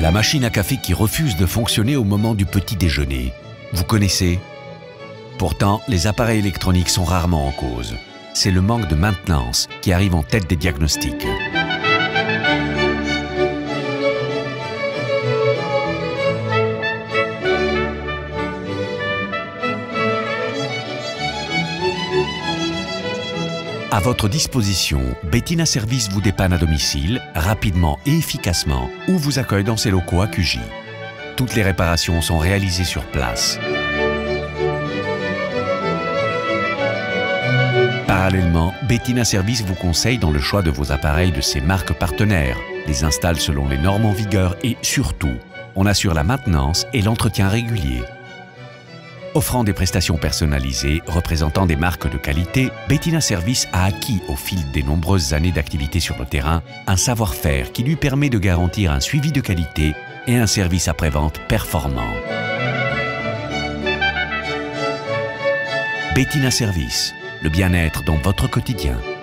La machine à café qui refuse de fonctionner au moment du petit déjeuner. Vous connaissez? Pourtant, les appareils électroniques sont rarement en cause. C'est le manque de maintenance qui arrive en tête des diagnostics. À votre disposition, Bettina Service vous dépanne à domicile, rapidement et efficacement, ou vous accueille dans ses locaux à QJ. Toutes les réparations sont réalisées sur place. Parallèlement, Bettina Service vous conseille dans le choix de vos appareils de ses marques partenaires, les installe selon les normes en vigueur et, surtout, on assure la maintenance et l'entretien régulier. Offrant des prestations personnalisées, représentant des marques de qualité, Bettina Service a acquis au fil des nombreuses années d'activité sur le terrain un savoir-faire qui lui permet de garantir un suivi de qualité et un service après-vente performant. Bettina Service, le bien-être dans votre quotidien.